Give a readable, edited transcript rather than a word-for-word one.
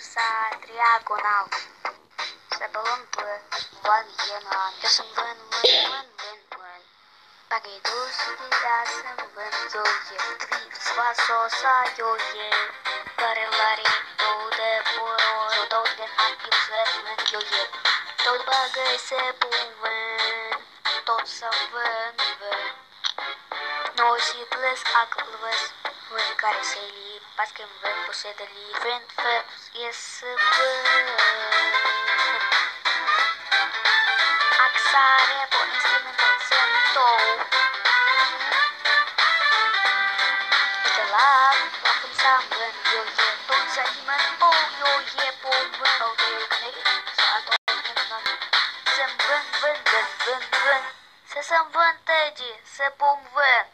sa triagonal. Să bălăm pe valienan. Eu sunt vân. Paguei doce de graça, vanzoie. Tri, sva, so, sa, yo, ye. Cărelare, toate poro, toate antiuță, yo, ye. Tot bagăi se puvân, tot să vân. Noi și plăsc acăplăvăs, vân care se li, pască vân posedă li, vân, e să vân. Axare, po instrumental sentou. Uite la cum s-a-mbân, yo, ye, tot să nimăn, oh, yo, ye, po, vân, oh, de gândei, s-a tot în să-mi vân, să-mi vân, să-mi vân, tăgi, să pom vân.